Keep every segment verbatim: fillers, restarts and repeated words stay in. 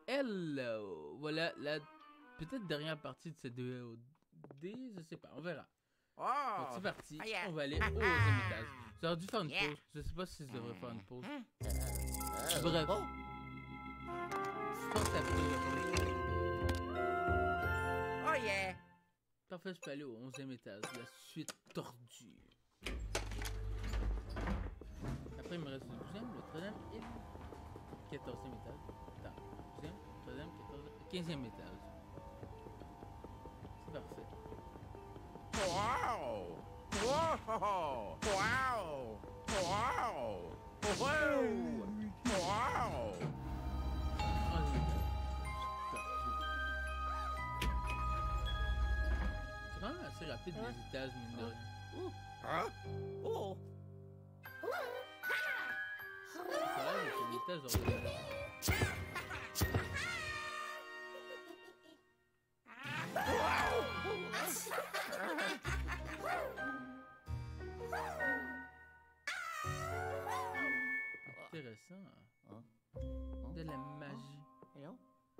Hello! Voilà la peut-être dernière partie de cette V O D, je sais pas, on verra. Oh! Donc c'est parti, Ah, yeah. on va aller au deuxième étage. J'aurais dû faire une Yeah. pause, je sais pas si je devrais faire une pause. Euh, Bref. oh. Je pense après le Oh yeah! Parfait, je peux aller au onzième étage, la suite tordue. Après il me reste le douzième, le treizième et le quatorzième étage. Attends, douzième, treizième, quatorzième, quinzième étage. C'est parfait. Wow! Wow! Wow! Wow! Wow! Wow! onzième étage. Tordu. C'est quand même assez rapide les étages, mine de rien. Hein? Oh! Ça a l'air d'être un étage ordinaire. Intéressant. Hein? De la magie. Hello?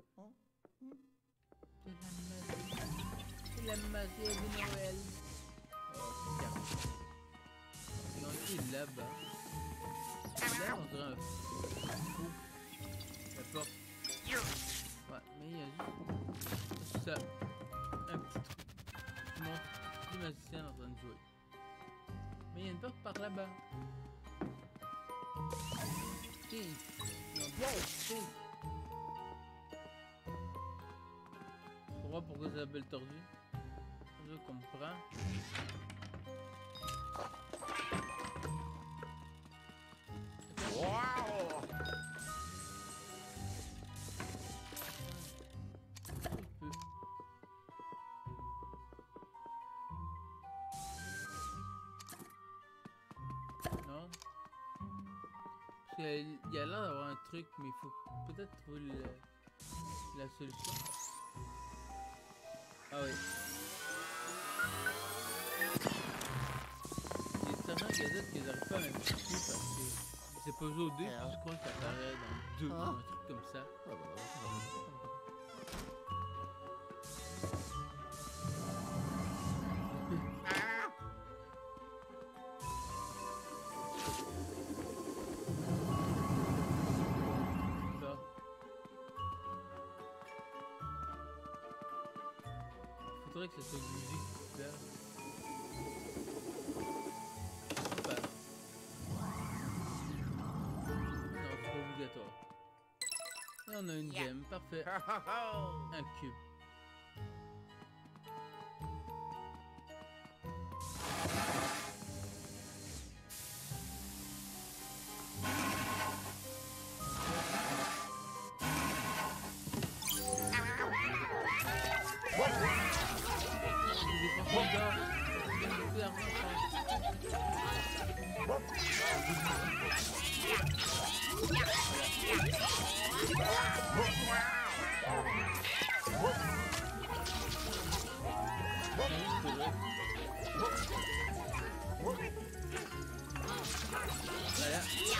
De la magie. De la magie de Noël. Oh, c'est carré. Ils ont été là-bas. Là, on dirait un fou. La porte. Ouais, mais il y a juste ça. Un petit trou. Qui montre les magiciens en train de jouer. Mais il y a une porte par là-bas. Steve. Wow, Steve. Faut voir pourquoi ça s'appelle tordu. Je comprends. Wow! Peu. Non. Parce qu'il y a l'air d'avoir un truc, mais il faut peut-être trouver le, la solution. Ah oui. Il y a certains gazettes que j'arrive pas à m'impliquer parce que c'est pas joué au deux, puis je crois que ça apparaît dans deux ou un truc comme ça. Ah! Ça. Faudrait que ça soit obligé de faire. Hop là. Non, c'est pas obligatoire. Et on a une Yeah. gemme, parfait. Ho, ho, ho. Un cube. Des profondeurs. Des profondeurs, voilà.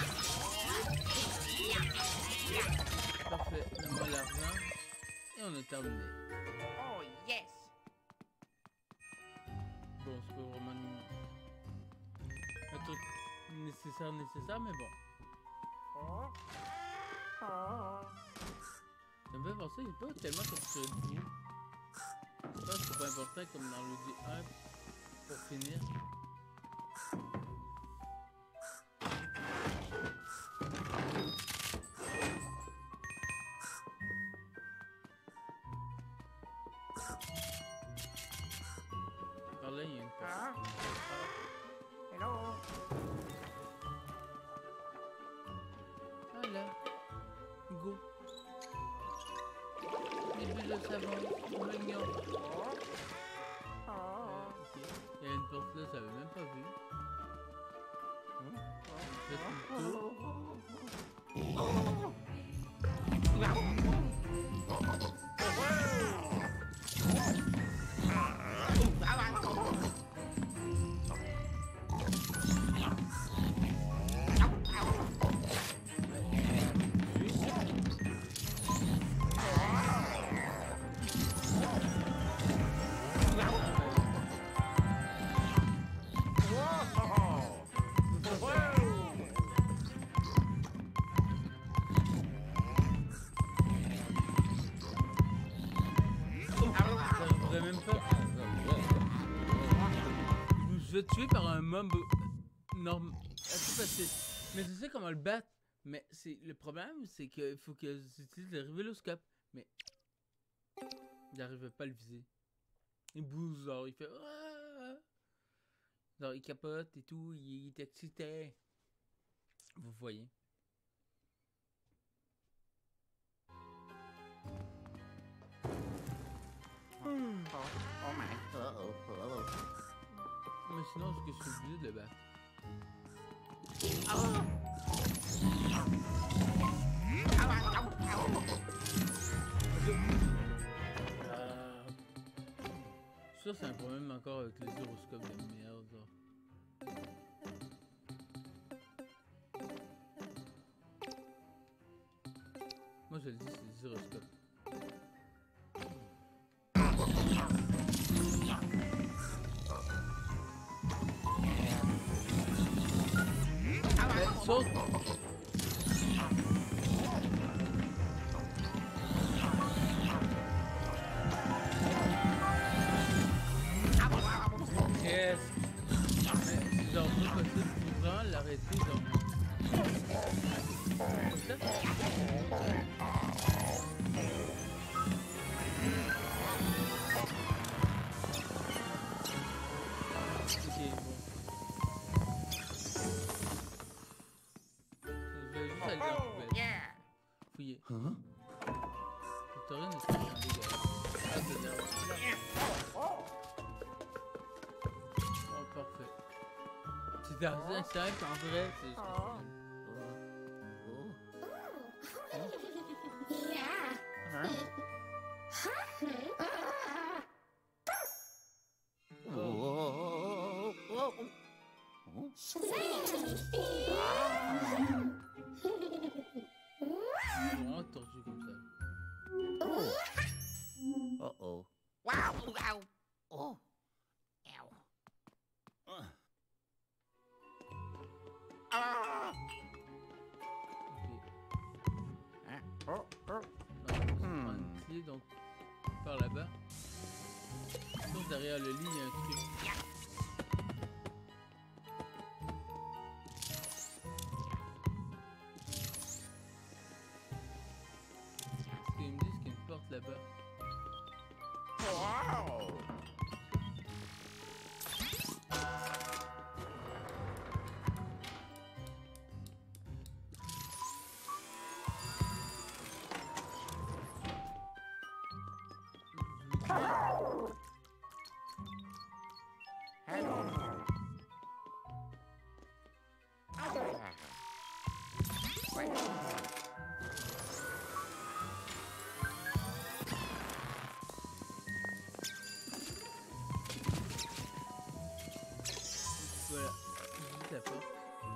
Parfait, donne-moi l'argent. Et on a terminé. Oh yes! Bon, c'est pas vraiment une... un truc nécessaire, nécessaire, mais bon. Oh. Oh. Ça me fait penser, il n'est pas tellement comme sur le dîner. Je pense que c'est pas important comme dans le D un pour finir. Par là, il y a une porte. Ah. Hello? Voilà. Go. Des bulles de savon. Mignon. Oh. Oh. Ok. Il y a une porte là, ça avait même pas vu. Faites le tour. fait, je me suis fait tuer par un mob norm... assez facile. Mais je sais comment le battre. Mais c'est le problème, c'est qu'il faut que j'utilise le révéloscope. Mais j'arrivais pas à le viser. Il bouge, genre, il fait... Ah! Genre, il capote et tout, il est excité. Vous voyez. Oh, oh my. Mais sinon, est-ce que je suis obligé de le battre? Euh... Ça, c'est un problème encore avec les gyroscopes de merde. Genre. Moi, je le dis, c'est les gyroscopes. Saute! Yes! Mais genre, pas possible, tu prends l'arrêter, genre. Comme ça? Ok, bon. Je vais juste aller dans la poubelle. Yeah. Fouiller. Huh? Victorine est très dégueulasse. Ah, c'est bien. Oh, parfait. C'est assez simple en vrai, c'est juste que c'est vraiment tordu comme ça. Uh-oh. Wow. Ow. Oh. Ow. Uh. Ah. Ok. Hein? Oh, oh. Donc, on va se Hmm. prendre une clé, donc par là-bas. Donc derrière le lit, il y a un truc. Est-ce qu'ils me disent qu'il y a une porte là-bas? Wow. Hello. Ouais. Voilà, j'ouvre la porte.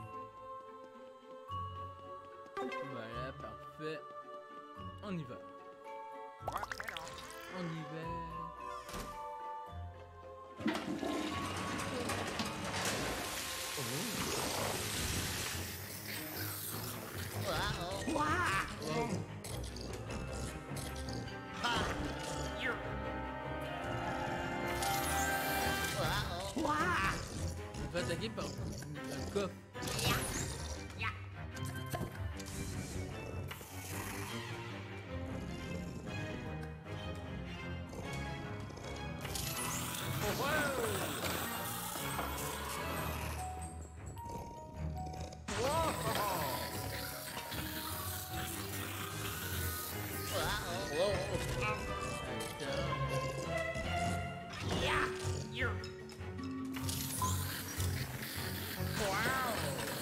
Voilà, parfait. On y va. What? Hello. On y va. Uh-oh. Wow. Wow. Ha. You. Uh-oh. Wow. Je me fais attaquer par un coffre. Yeah. Uh-oh. Yeah. You. Wow.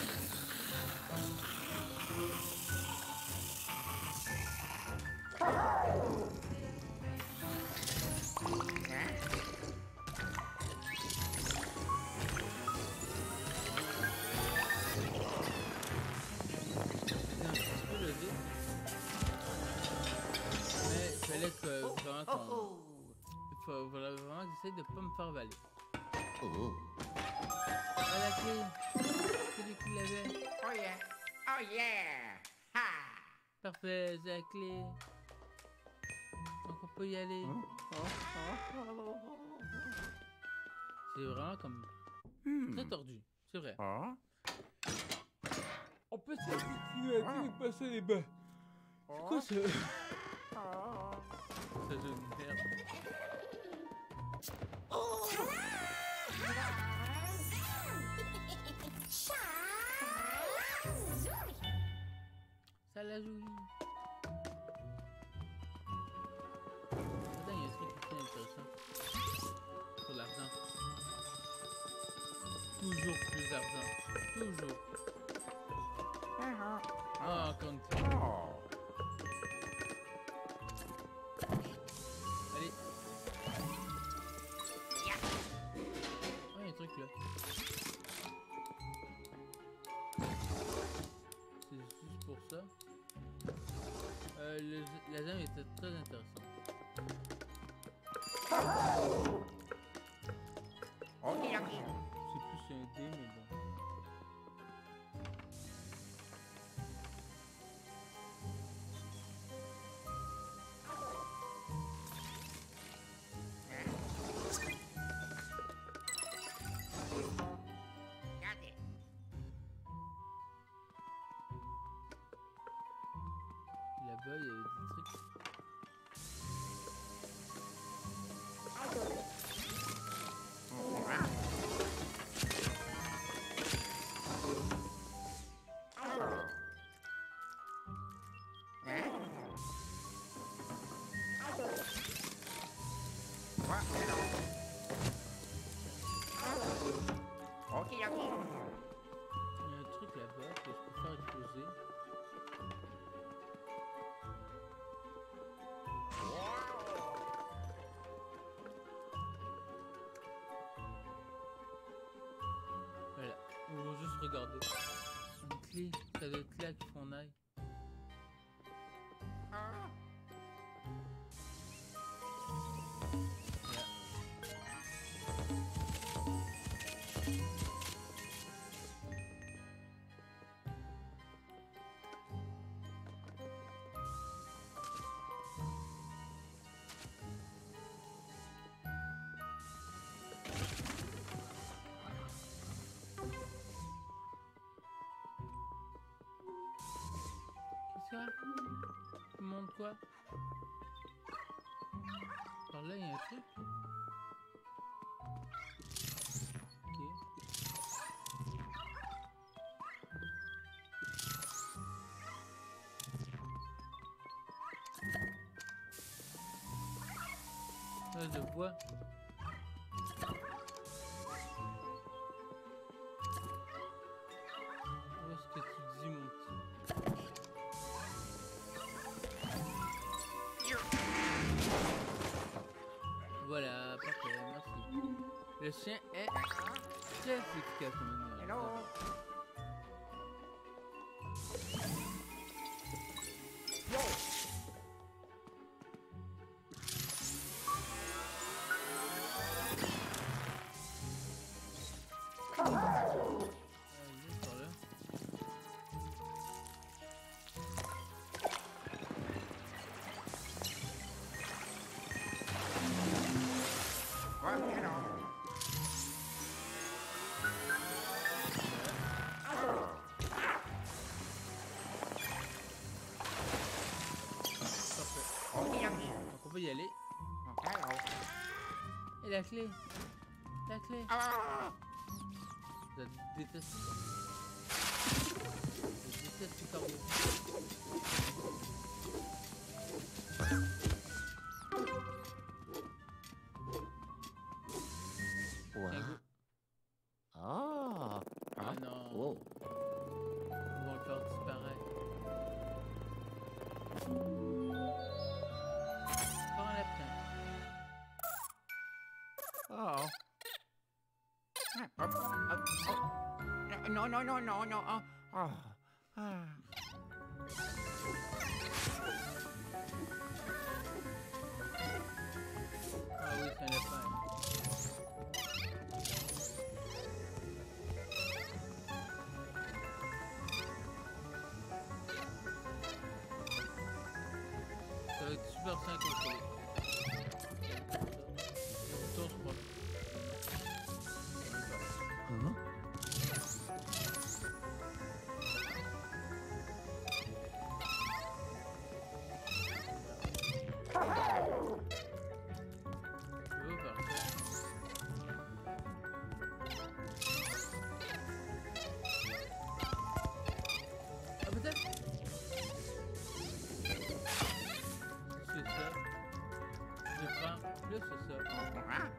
Hein? C'est un petit peu logique. Mais il fallait que vraiment qu'on... Il faut fallait vraiment que j'essaie de pas me faire valer. Oh. Ah, la clé! C'est lui qui l'avait. Oh yeah. Oh yeah. Ha. Parfait, j'ai la clé. Donc on peut y aller. C'est vraiment comme très tordu, c'est vrai. On peut s'habituer à tout passer les bains. C'est quoi ça? Ça jeu de merde. Ça l'a joué. Attends, il y a un truc qui est intéressant. Pour l'argent. Toujours plus d'argent. Toujours. Ah, encore une fois. Allez. Oh, il y a un truc là. C'est juste pour ça. Euh, le, la zone était très intéressante. Ok, ok. C'est plus un dé, mais bon. Regardez. Là-bas, il y avait des trucs. Ok, ok. Il y a un truc là-bas que je peux faire exploser. Voilà, on va juste regarder. Une clé, ça doit être là qu'il faut qu'on aille. Voilà. Qu'est-ce que ça? Tu me montres quoi? Par là, il y a un truc. Ok. Ouais, je vois. Où est-ce que tu dis, mon petit? Voilà, parfait, merci. Le chien est très efficace comme une Hello. On peut y aller. Et la clé? La clé? Je déteste ça. Je déteste ce corbeau. Wow. Tiens, go. Ah. Ah non. Oh. Ils vont le faire disparaître. Prends un lapin. Oh. Non, non, non, non, non. Oh. Oh. Ah. Ah oui, c'est un lapin. Ça va être super simple à contrôler. Retour, je crois. Hein? Je veux faire ça. Ah peut-être. C'est ça. Je prends plus c'est ça. Ah,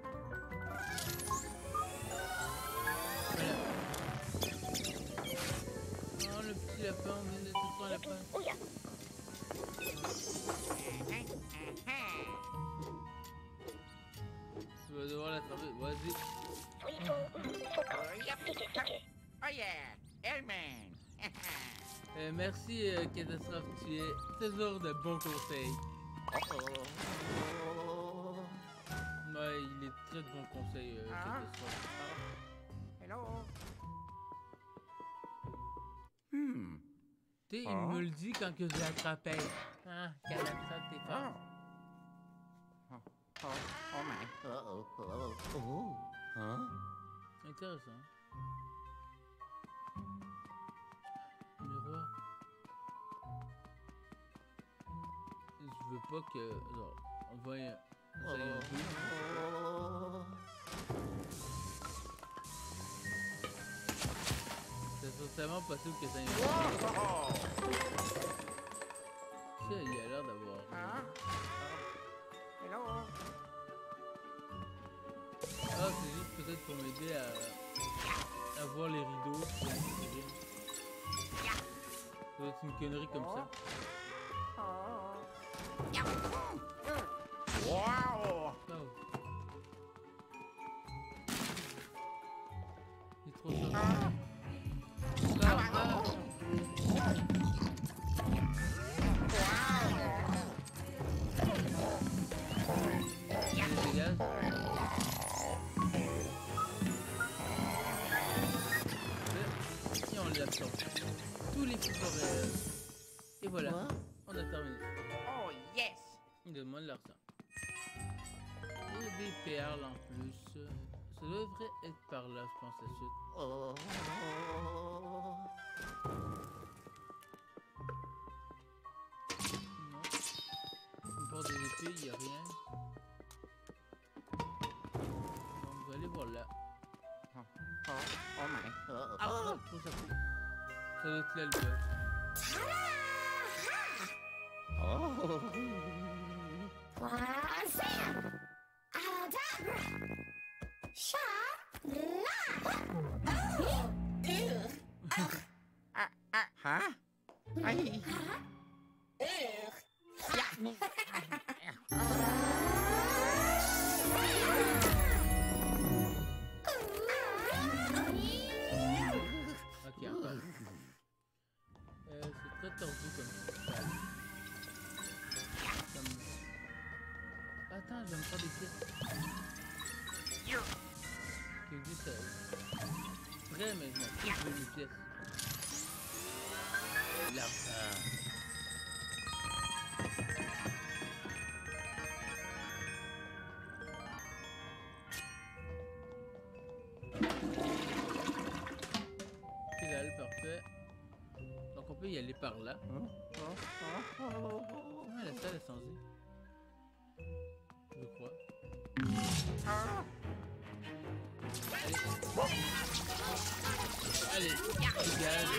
Voilà. Oh le petit lapin, on vient de tuer un lapin. Tu vas devoir l'attraper. Vas-y. Oh yeah, Hellman. Euh, merci euh, Catastrophe, tu es toujours de bons conseils. Oh. Ouais, il est très de bons conseils, euh, Ah. Catastrophe. Hello. Hmm. Tu sais, il Ah. me le dit quand que je l'attrapais. Ah, Catastrophe, t'es Oh. fort. Oh. Oh. Oh my. Oh, oh, oh, oh. Hein? Intéressant. Miroir. Je veux pas que... Genre, on va y... Ça y est, un peu. Oh. C'est totalement possible que ça y ait un Oh. Ça, il a l'air d'avoir... Ah. Hello. Ah, c'est juste peut-être pour m'aider à... à voir les rideaux. Ça doit être une connerie comme ça. Wow. Oh. Il est trop chaud. Ah. Ah, ah. Il dégage. Et on l'absorbe. Tous les pouvoirs réels. Et voilà, Quoi? on a terminé. Oh yes. Il demande l'argent. Et des perles en plus. Ça devrait être par là, je pense, la suite. Oh. Non. Une porte des épées, il n'y a rien. Donc, on va aller voir là. Oh. Oh. Oh my. Oh. Ah, oh, trop ça fout. Ça doit être là le bug. Oh. Ah. Ah. Huh? Ay. Ok, encore. Euh, c'est très tordu comme ça. Comme... Attends, je vais me faire des pièces. Qui me dit ça. Prêt, mais je m'en fous, je veux mes pièces. L'argent. Là, parfait. Donc on peut y aller par là. Ah, la salle est changé. Je crois. Allez. Allez, dégage.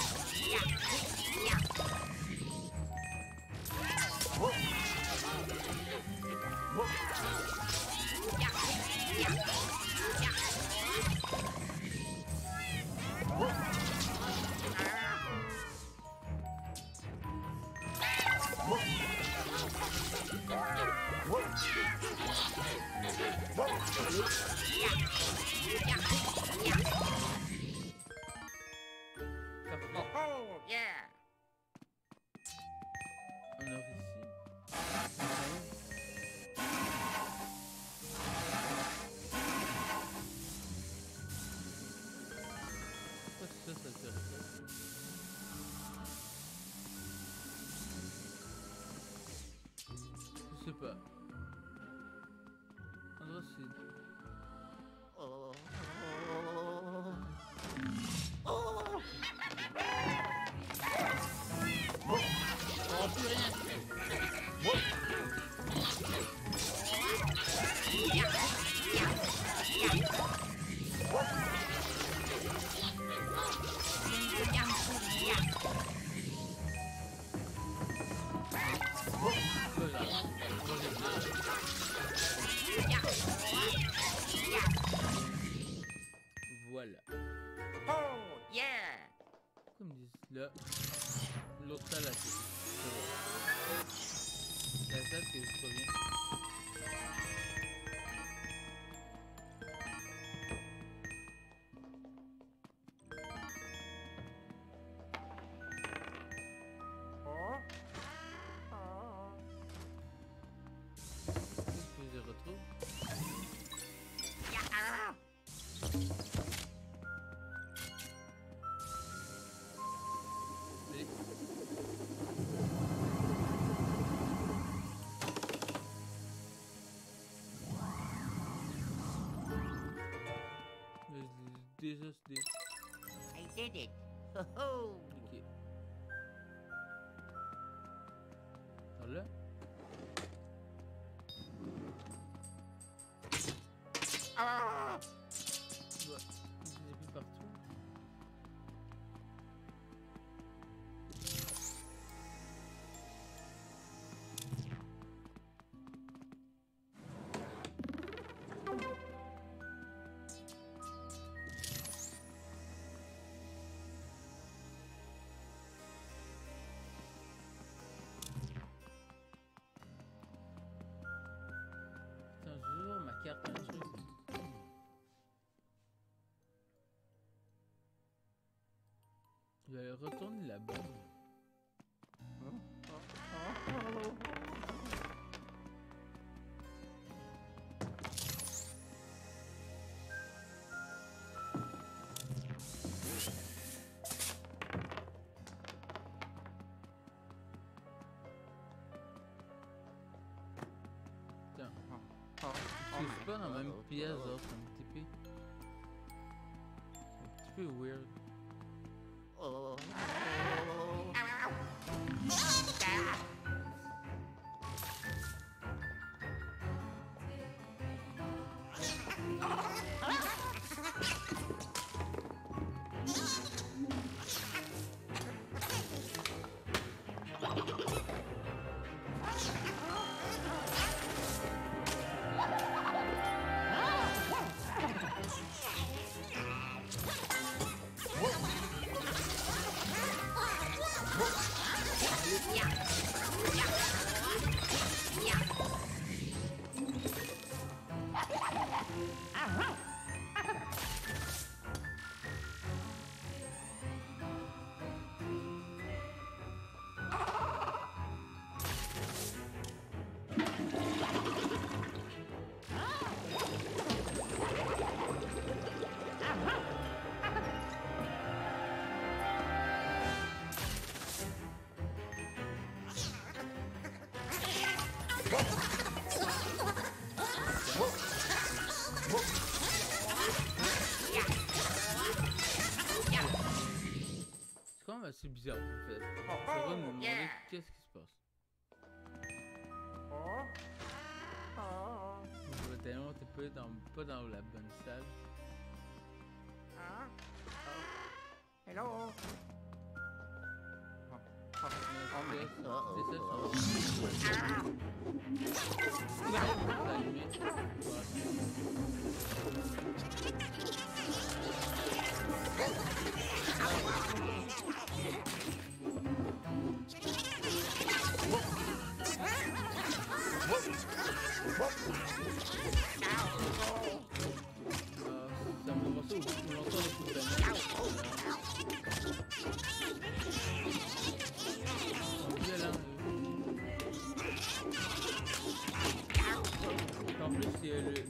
Parfait. Oh yeah. On a réussi. Pourquoi ça, ça fait ça? Je sais pas. toi, c'est... Oh. Oh, plus rien. Voilà. Oh, yeah. Comme ils disent là, l'autre salle à côté. C'est la salle que je reviens. Oh. Oh. Est-ce que je les retrouve? Yeah. Allez. Mais je l'ai déjà cédé. I did it. Ho ho. Ok. Par là? Ah. Ouais. Je les ai mis partout. Putain, je jure, ma carte a un truc. Je vais retourner là-bas. Putain. Oh. Je suis pas dans la même pièce, genre, ça me T P. C'est un petit peu weird. Oh. C'est quand même assez bizarre en fait. Ça va me demander Yeah. qu'est-ce qui se passe. Oh. Oh. Je vois tellement t'es pas dans, pas dans la bonne salle. Ah. Oh. Hello. Oh. Oh. Mais c'est ça, Oh. c'est ça, Oh. ça Ah. va. C'est allumé. Ça me rend ça au bout de longtemps les coups de banane. Violent. En plus, il y a le...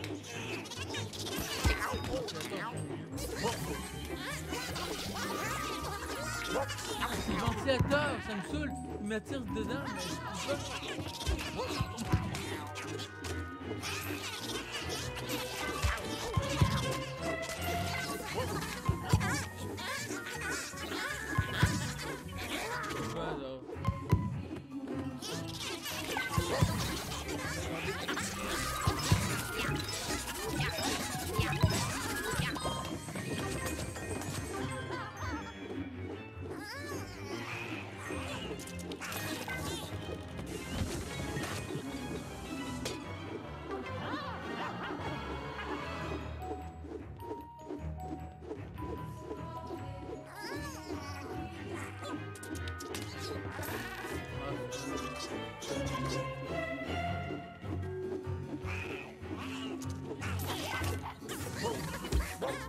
Le ventilateur, ça me saoule. Il m'attire dedans, mais je peux pas.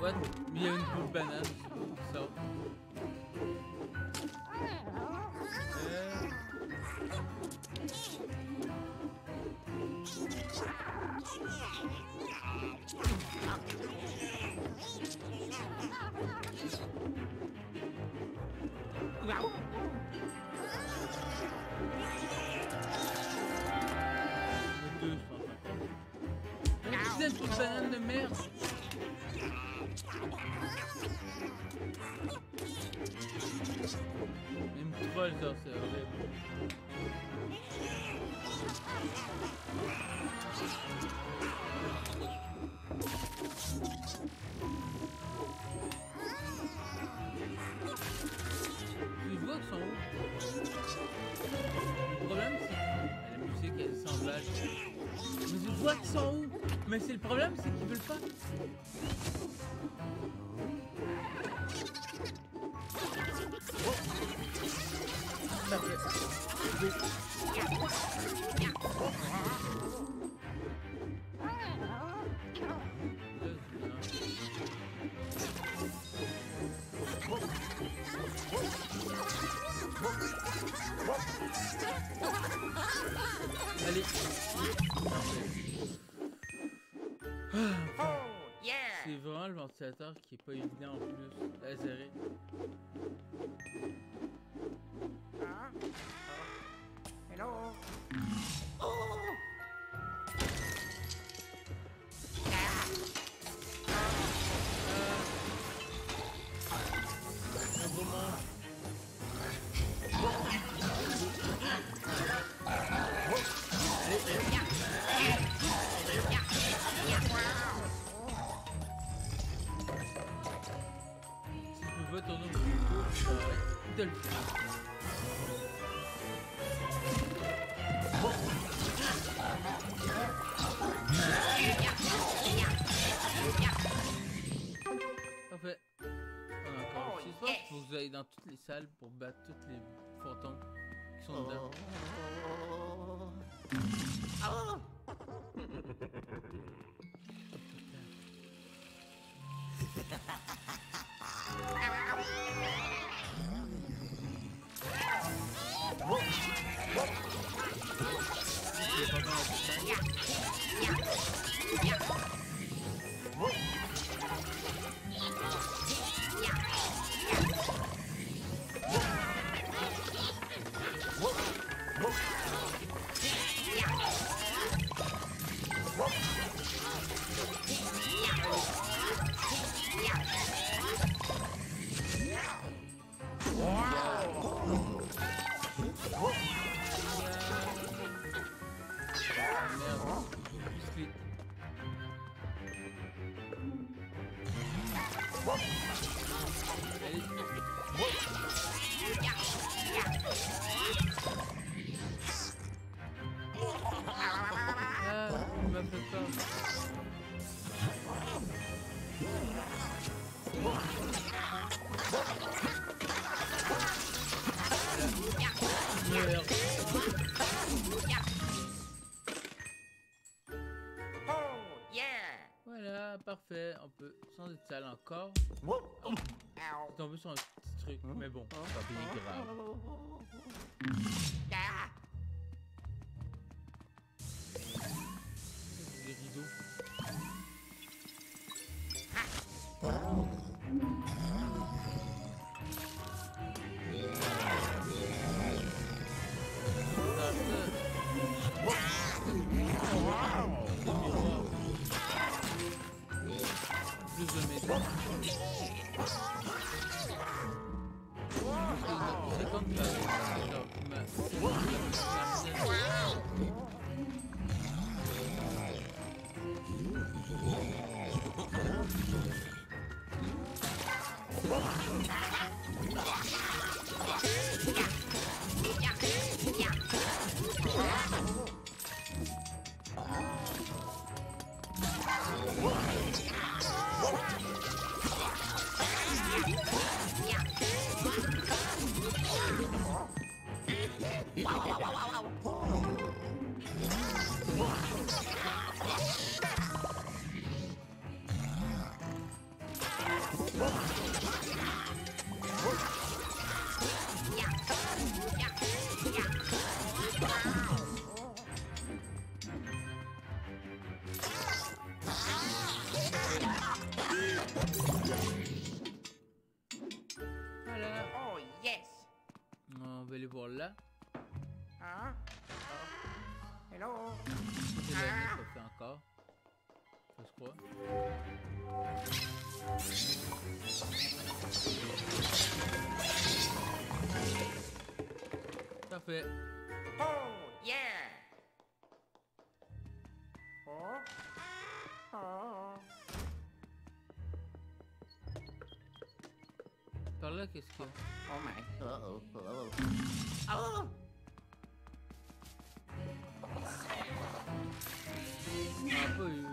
boîte, mais il y a une peau de banane qui sort. Euh... Deux, je pense. Putain, toute banane de merde. Il me troll ça, c'est horrible. Je vois qu'ils sont hauts. Le problème c'est que la musique elle s'emballe. Mais je vois qu'ils sont hauts. Mais c'est le problème, c'est qu'ils veulent pas. Parfait. Allez. C'est vraiment le ventilateur qui est pas évident en plus à gérer. Ah. Hello. Oh. Un gros monstre. Je peux pas tourner au bout de le faire. Parfait. On a encore six spots. Il faut que vous ayez dans toutes les salles pour battre tous les fantômes qui sont dedans. Voilà, parfait. On peut changer de salle encore. Oh, c'est tombé sur un petit truc, mais bon, pas bien grave. Des rideaux. Plus de métal. C'est comme ça. Hello. C'est l'année ça fait encore. Faut se croire. Parfait. Oh, yeah. Oh. Oh. Par là, qu'est-ce qu'il y a? Oh my. Uh-oh. Uh-oh. Oh. Un peu. Euh...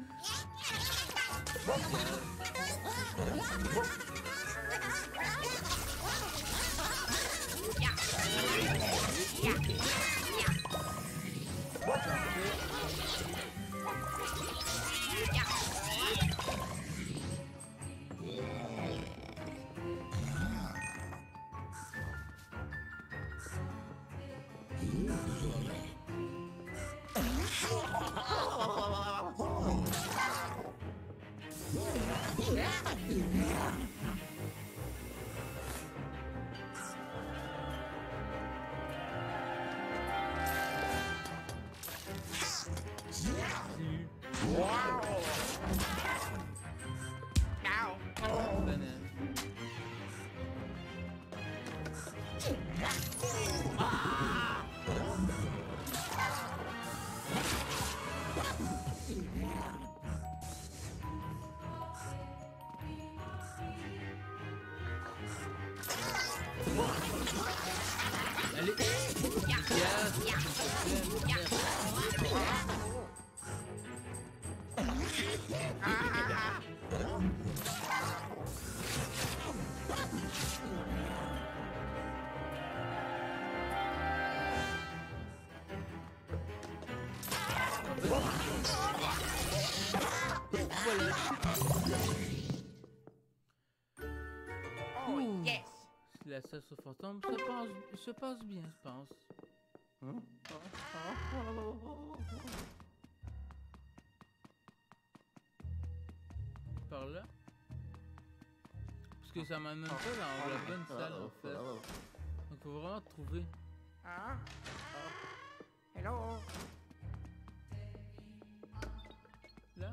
Oh, yes. La chasse aux fantômes se passe, se passe bien, je pense. Hein? Par là? Parce que ça m'amène pas dans la bonne salle, en fait. Donc, faut vraiment trouver. Ah. Hello. Là?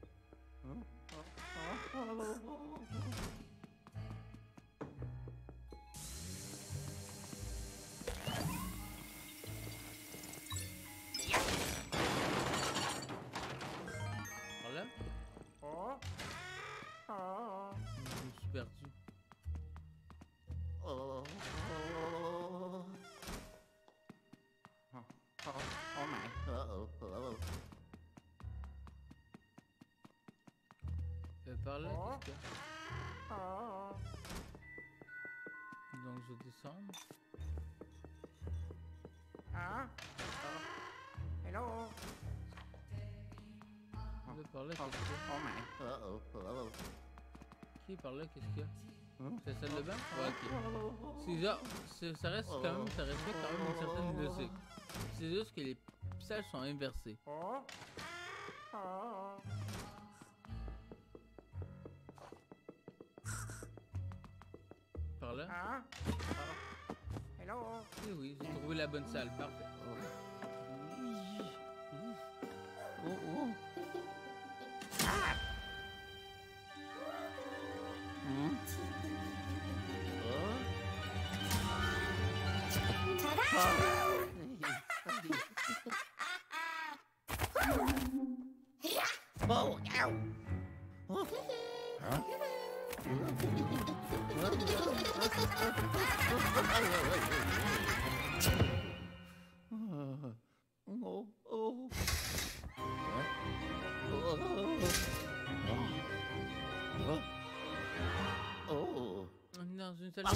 Par là? Oh. Oh. Je me suis perdu. Oh. Oh. Oh my. Uh-oh. Uh-oh. Euh, par là, Oh. qu'est-ce qu'il y a? Oh. Donc, je descends. Ah. Hello. Là, par là, Oh, qu'est-ce qu'il y a? oh my. Uh-oh. Uh-oh. Qui par là, qu'est-ce qu'il y a? Hein? C'est celle de bain? Ouais, ok. C'est genre, c'est- ça reste quand même, ça respecte quand même une certaine logique. C'est juste que les salles sont inversées. Oh. Oh. Par là? Ah. Hello. Oui, oui, j'ai trouvé la bonne salle, parfait. Oh, oh. Ah. Hmm? Oh. Oh, ow. Oh. Huh? Oh, oh. Oh. On est dans une salle. Ça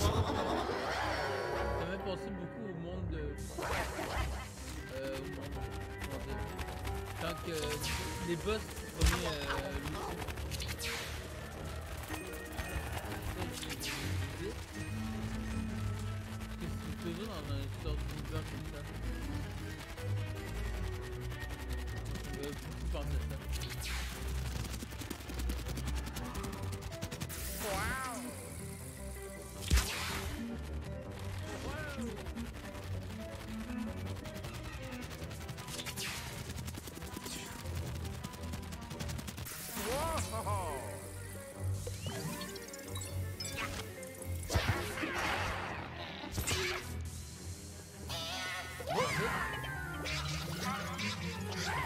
m'a pensé beaucoup au monde de. Euh, au monde. Comment dire? Quand que les boss prenaient euh, l'outil. Parce que c'est toujours dans une sorte d'univers comme ça. Ça m'a beaucoup pensé à ça. Wow.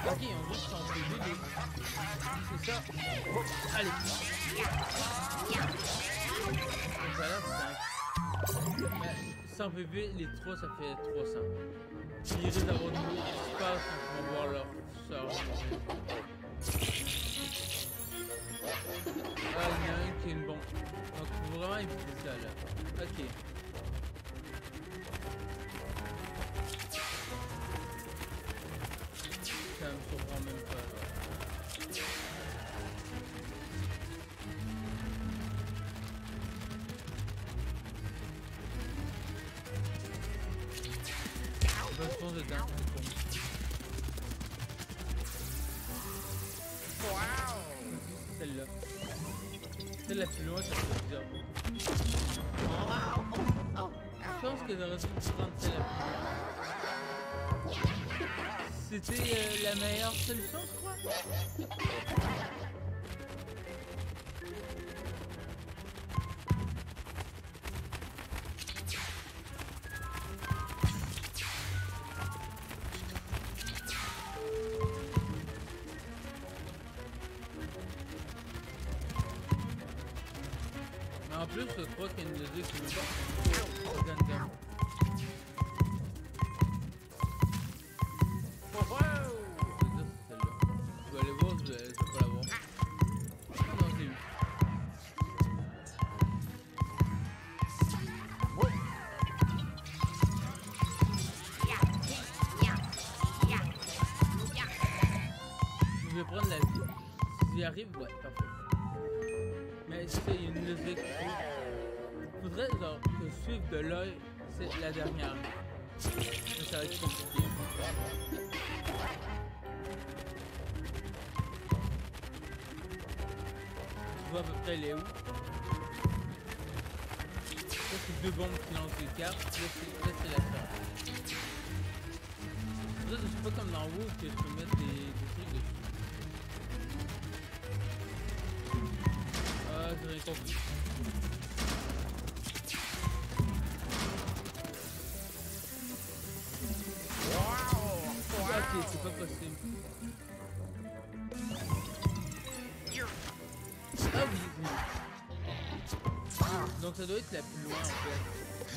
Ok, on veut s'enlever les... C'est ça. Allez. Donc voilà, cinq. Mais cent P V, les trois, ça fait trois cents. Il risque d'avoir de nouveau qui se passe, on va voir leur sort. Ah, il y en a un qui est une bombe. Donc, faut vraiment éviter ça, là. Ok. Ça me surprend même pas. Je vais se foncer dedans. Celle-là. Celle la plus loin, ça fait bizarre. Je pense que j'aurais dû prendre celle la plus loin. C'était euh, la meilleure solution, je crois. Mais en plus, je crois qu'il y a une musique qui me porte. Gundam. Je vais prendre la vie. Si j'y arrive, ouais, parfait. Mais si il y a une musique, faudrait genre que je suive de l'œil, c'est la dernière. Mais ça va être compliqué. Tu vois à peu près elle est où? Ça c'est deux bombes qui lancent des cartes, là c'est la carte. Là c'est pas comme dans WoW que je peux mettre des, des trucs dessus. Ah, j'ai rien compris. Ok, c'est pas possible. Ah oui, oui. Donc ça doit être la plus loin en fait.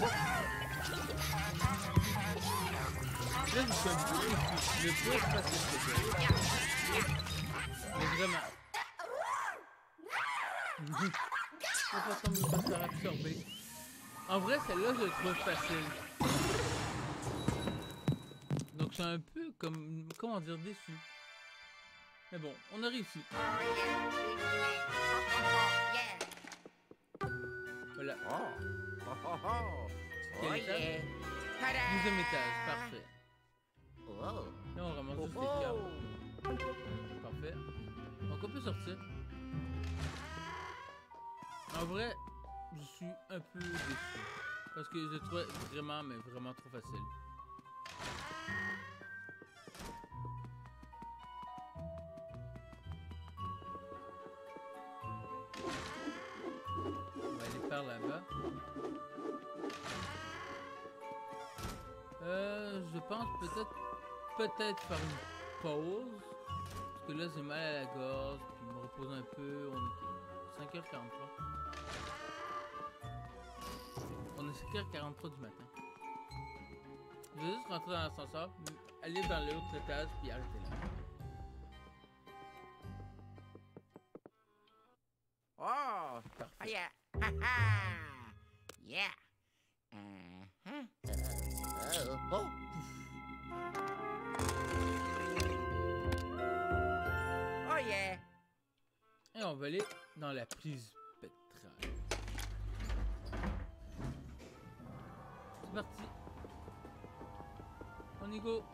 Là je suis un peu confus. Je peux pas passer ce truc. Mais vraiment. La façon de me faire absorber. En vrai, celle-là, je la trouve facile. Donc, je suis un peu comme... Comment dire, déçu. Mais bon, on a réussi. Voilà. Quel étage? Deuxième étage, parfait. Là, on ramasse juste les cartes. Parfait. Donc, on peut sortir. En vrai, je suis un peu déçu. Parce que je le trouvais vraiment, mais vraiment trop facile. On va aller par là-bas. Euh, je pense peut-être, peut-être faire une pause. Parce que là, j'ai mal à la gorge. Puis me reposer un peu. On est cinq heures quarante-trois. On est cinq heures quarante-trois du matin. Je vais juste rentrer dans l'ascenseur, aller dans l'autre étage, puis arrêter là. Oh! Parfait. Yeah! Ha ha! Yeah! Uh-huh. Uh, oh! Oh yeah! Et on va aller dans la prise spectrale. C'est parti. On y go.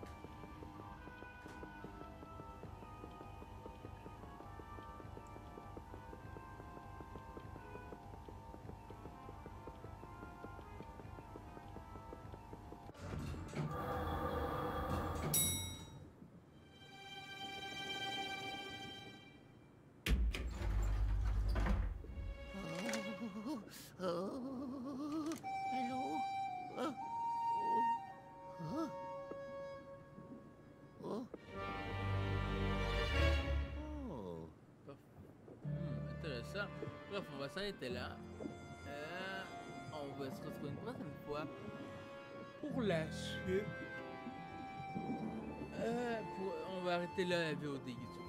ça. Bref, on va s'arrêter là. Euh, on va se retrouver une prochaine fois pour la suite. Euh, pour, on va arrêter là la V O D YouTube.